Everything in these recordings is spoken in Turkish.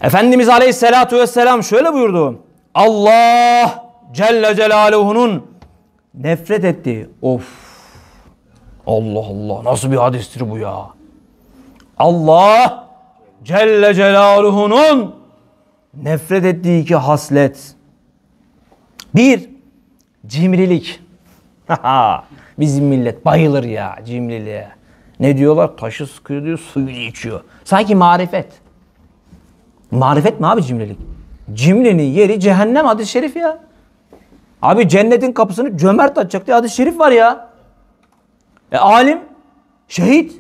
Efendimiz Aleyhisselatü Vesselam şöyle buyurdu. Allah Celle Celaluhu'nun nefret ettiği. Of. Allah Allah. Nasıl bir hadistir bu ya? Allah Celle Celaluhu'nun nefret ettiği iki haslet. Bir, cimrilik. Bizim millet bayılır ya cimriliğe. Ne diyorlar? Taşı sıkıyor diyor, suyu içiyor. Sanki marifet. Marifet mi abi cimrilik? Cimrinin yeri cehennem, hadis-i şerif ya. Abi cennetin kapısını cömert açacak diye hadis-i şerif var ya. Alim, şehit.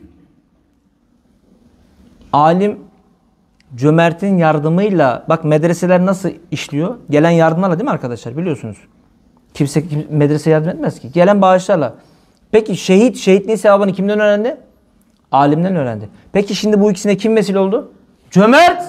Alim, cömertin yardımıyla, bak medreseler nasıl işliyor? Gelen yardımlarla değil mi arkadaşlar? Biliyorsunuz. Kimse medrese yardım etmez ki. Gelen bağışlarla. Peki şehitliğin sevabını kimden öğrendi? Alimden öğrendi. Peki şimdi bu ikisine kim vesile oldu? Cömert.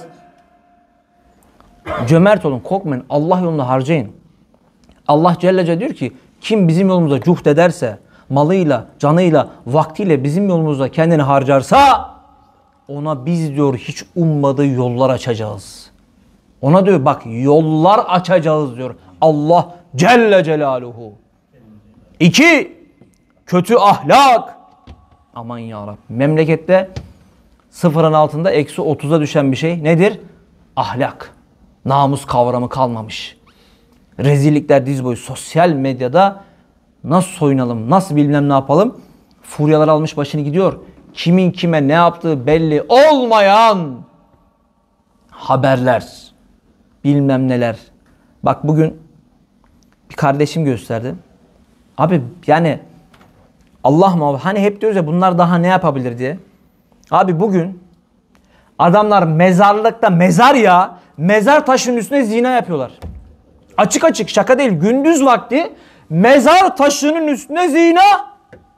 Cömert olun, korkmayın. Allah yolunda harcayın. Allah Celle Celle diyor ki kim bizim yolumuzda cuhd ederse, malıyla, canıyla, vaktiyle bizim yolumuzda kendini harcarsa ona biz diyor hiç ummadığı yollar açacağız. Ona diyor bak yollar açacağız diyor. Allah Celle Celaluhu. 2. Kötü ahlak. Aman yarabbim. Memlekette sıfırın altında eksi 30'a düşen bir şey nedir? Ahlak. Namus kavramı kalmamış. Rezillikler diz boyu. Sosyal medyada nasıl soyunalım, nasıl bilmem ne yapalım. Furyalar almış başını gidiyor. Kimin kime ne yaptığı belli olmayan haberler, bilmem neler. Bak bugün bir kardeşim gösterdi. Abi yani Allah muhafaza, hani hep diyoruz ya bunlar daha ne yapabilir diye. Abi bugün adamlar mezarlıkta mezar taşının üstüne zina yapıyorlar. Açık açık, şaka değil, gündüz vakti mezar taşının üstüne zina.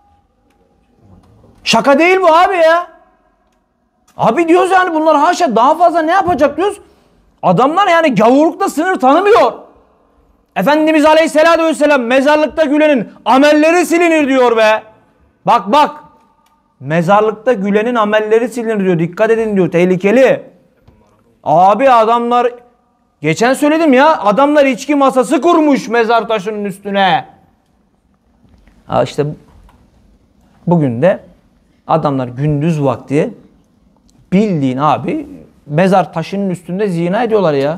Şaka değil bu abi ya. Abi diyoruz yani bunlar haşa daha fazla ne yapacak diyoruz. Adamlar yani gavurlukta sınır tanımıyor. Efendimiz Aleyhisselatü Vesselam mezarlıkta gülenin amelleri silinir diyor be. Bak. Mezarlıkta gülenin amelleri silinir diyor. Dikkat edin diyor. Tehlikeli. Abi adamlar, geçen söyledim ya, adamlar içki masası kurmuş mezar taşının üstüne. İşte bugün de adamlar gündüz vakti bildiğin abi mezar taşının üstünde zina ediyorlar ya.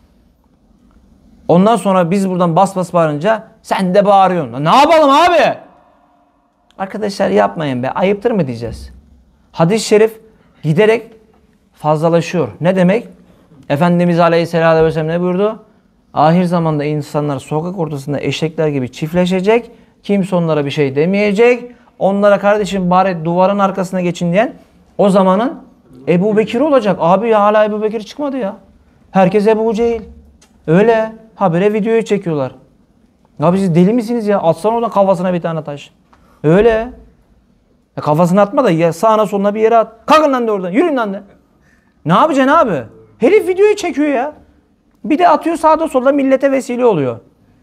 Ondan sonra biz buradan bas bas bağırınca sen de bağırıyorsun. Ne yapalım abi? Arkadaşlar yapmayın be. Ayıptır mı diyeceğiz? Hadis-i şerif giderek fazlalaşıyor. Ne demek? Efendimiz Aleyhisselatü Vesselam ne buyurdu? Ahir zamanda insanlar sokak ortasında eşekler gibi çiftleşecek. Kimse onlara bir şey demeyecek. Onlara kardeşim bari duvarın arkasına geçin diyen o zamanın Ebu Bekir olacak. Abi ya hala Ebu Bekir çıkmadı ya. Herkes Ebu Cehil. Öyle. Habire videoyu çekiyorlar. Abi siz deli misiniz ya? Atsana oradan kafasına bir tane taş. Öyle. Ya kafasına atma da ya sağına soluna bir yere at. Kalkın lan de oradan. Yürüyün lan de. Ne yapacaksın abi? Herif videoyu çekiyor ya. Bir de atıyor sağda solda, millete vesile oluyor.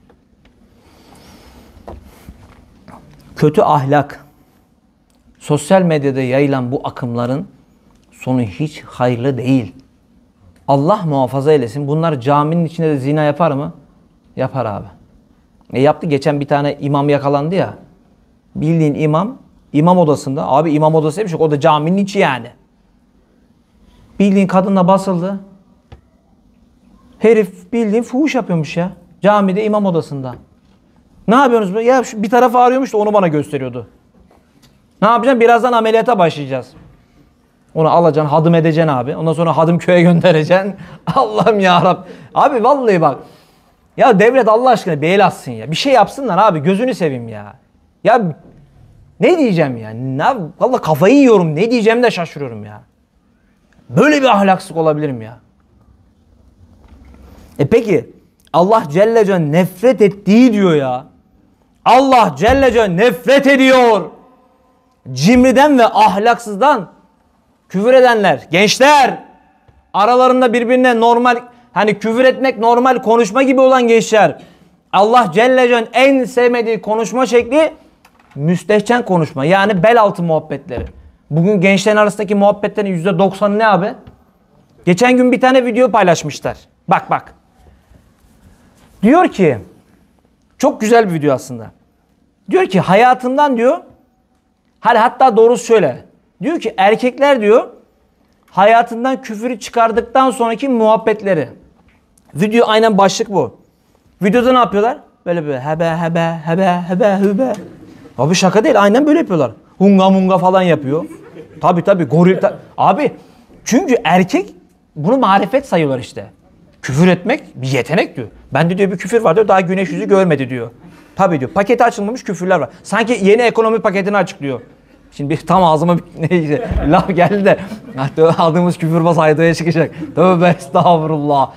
Kötü ahlak. Sosyal medyada yayılan bu akımların sonu hiç hayırlı değil. Allah muhafaza eylesin. Bunlar caminin içinde de zina yapar mı? Yapar abi. Yaptı. Geçen bir tane imam yakalandı ya. Bildiğin imam odasında. Abi imam odası demiş, o da caminin içi yani. Bildiğin kadınla basıldı. Herif bildiğin fuhuş yapıyormuş ya. Camide, imam odasında. Ne yapıyorsunuz? Ya bir tarafı ağrıyormuş da onu bana gösteriyordu. Ne yapacaksın? Birazdan ameliyata başlayacağız. Onu alacaksın, hadım edeceksin abi. Ondan sonra hadım köye göndereceksin. Allah'ım yarabbim. Abi vallahi bak. Ya devlet Allah aşkına bir el atsın ya. Bir şey yapsınlar abi. Gözünü seveyim ya. Ya ne diyeceğim ya? Vallahi kafayı yiyorum. Ne diyeceğimi de şaşırıyorum ya. Böyle bir ahlaksızlık olabilir mi ya? Peki Allah Celle Celle nefret ettiği diyor ya. Allah Celle Celle nefret ediyor. Cimriden ve ahlaksızdan, küfür edenler, gençler, aralarında birbirine normal, hani küfür etmek normal konuşma gibi olan gençler. Allah Celle Celle'nin en sevmediği konuşma şekli müstehcen konuşma. Yani bel altı muhabbetleri. Bugün gençlerin arasındaki muhabbetlerin %90'ı ne abi? Geçen gün bir tane video paylaşmışlar. Bak bak. Diyor ki, çok güzel bir video aslında. Diyor ki hayatından diyor, hatta doğrusu şöyle. Diyor ki erkekler diyor, hayatından küfürü çıkardıktan sonraki muhabbetleri. Video aynen başlık bu. Videoda ne yapıyorlar? Böyle hebe hebe hebe hebe hebe. Abi şaka değil, aynen böyle yapıyorlar. Hunga munga falan yapıyor. Tabii goril. Abi çünkü erkek bunu marifet sayıyorlar işte. Küfür etmek bir yetenek diyor. Bende diyor bir küfür var diyor, daha güneş yüzü görmedi diyor. Tabii diyor, paketi açılmamış küfürler var. Sanki yeni ekonomi paketini açıklıyor. Şimdi tam ağzıma neyse laf geldi de aldığımız küfürbaz haydoya çıkacak. Tövbe estağfurullah.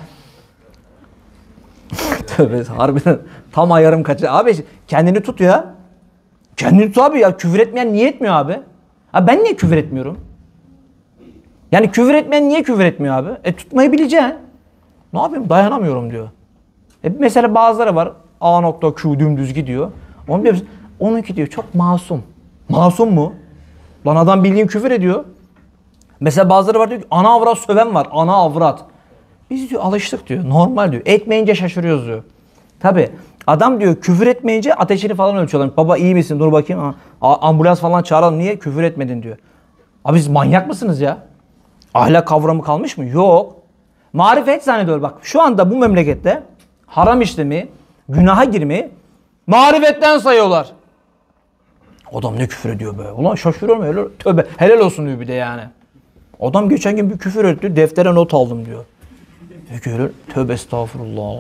Tövbe harbiden tam ayarım kaçıyor. Abi kendini tut ya. Kendini tut abi ya. Küfür etmeyen niye etmiyor abi? Abi ben niye küfür etmiyorum? Yani küfür etmeyen niye küfür etmiyor abi? Tutmayı bileceksin. Ne yapayım? Dayanamıyorum diyor. Mesela bazıları var. A.Q dümdüz gidiyor. Onu diyor, onunki diyor çok masum. Masum mu? Lan adam bildiğin küfür ediyor. Mesela bazıları var diyor ki ana avrat söven var. Ana avrat. Biz diyor alıştık diyor. Normal diyor. Etmeyince şaşırıyoruz diyor. Tabi adam diyor küfür etmeyince ateşini falan ölçüyorlar. Baba iyi misin? Dur bakayım. Ambulans falan çağıralım. Niye? Küfür etmedin diyor. Abi siz manyak mısınız ya? Ahlak kavramı kalmış mı? Yok. Marifet zannediyor. Bak şu anda bu memlekette haram işlemi, günaha girmeyi marifetten sayıyorlar. Adam ne küfür ediyor be? Ulan şaşırıyorum öyle. Tövbe helal olsun diyor bir de yani. Adam geçen gün bir küfür etti. Deftere not aldım diyor. Tövbe estağfurullah.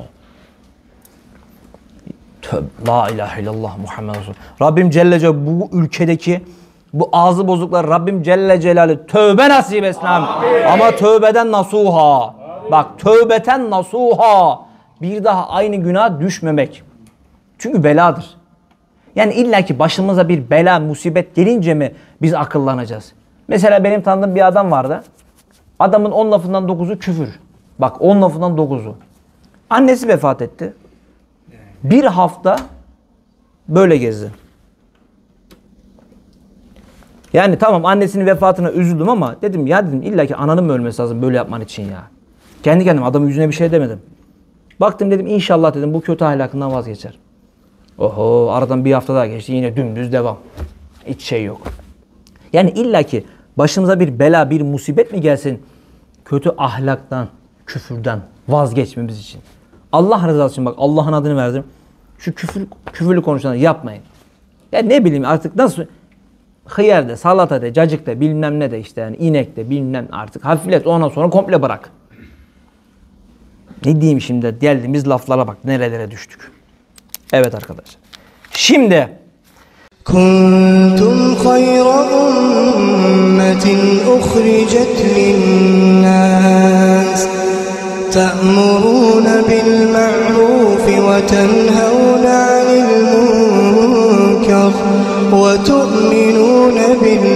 Tövbe, la ilahe illallah Muhammed Resul. Rabbim Celle Celaluhu bu ülkedeki bu ağzı bozuklar Rabbim Celle Celaluhu tövbe nasip etsin. Ama tövbeden nasuha. Bak tövbeten nasuha. Bir daha aynı günah düşmemek. Çünkü beladır. Yani illaki başımıza bir bela, musibet gelince mi biz akıllanacağız? Mesela benim tanıdığım bir adam vardı. Adamın 10 lafından 9'u küfür. Bak 10 lafından 9'u. Annesi vefat etti. Bir hafta böyle gezdi. Yani tamam annesinin vefatına üzüldüm ama dedim illaki ananın mı ölmesi lazım böyle yapman için ya. Kendi kendime adamın yüzüne bir şey demedim. Baktım dedim inşallah dedim bu kötü ahlakından vazgeçer. Oho aradan bir hafta daha geçti yine dümdüz devam. Hiç şey yok. Yani illaki başımıza bir bela bir musibet mi gelsin kötü ahlaktan küfürden vazgeçmemiz için. Allah rızası için bak Allah'ın adını verdim. Şu küfürlü konuşanları yapmayın. Ya ne bileyim artık nasıl hıyar de, salata de, cacık de, bilmem ne de işte yani inek de bilmem artık hafiflet ondan sonra komple bırak. Ne diyeyim şimdi geldiğimiz laflara bak nerelere düştük. Evet arkadaşlar. Şimdi Kuntum hayra ummetin uhricet linnas ta'muruna bil ma'ruf ve tenhauna 'anil munkar ve tu'minuna billah